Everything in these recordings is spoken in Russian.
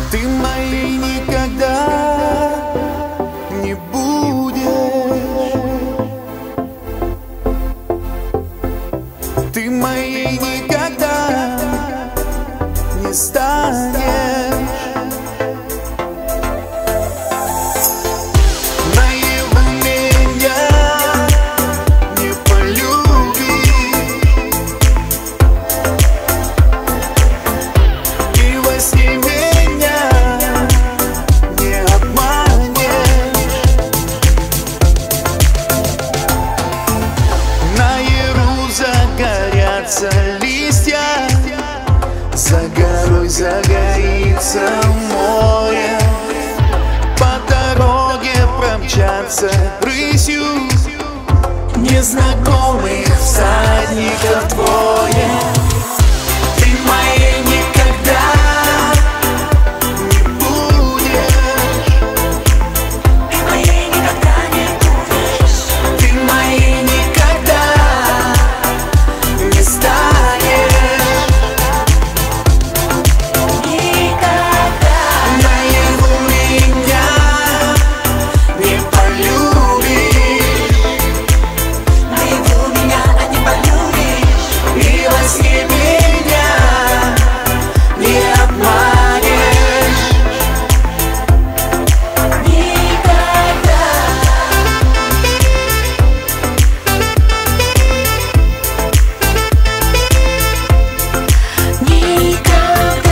Ты моей никогда не будешь. Ты моей никогда не станешь. Наяву меня не полюбишь, и во сне меня не обманешь. Наяву загорятся листья, за горой загорится море, по дороге промчатся рысью незнакомых всадников двое. Ты моей никогда не будешь. Ты моей никогда не будешь. Ты моей никогда не станешь. Наяву меня не полюбишь. Наяву меня не полюбишь, и во сне меня не обманешь. Никогда. Никогда.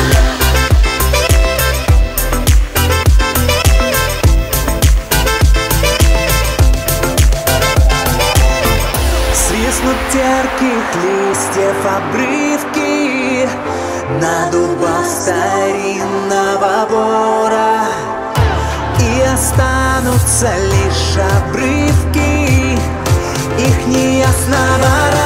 Свистнут терких листьев обрывки на дубах старинного бора, и останутся лишь обрывки их неясного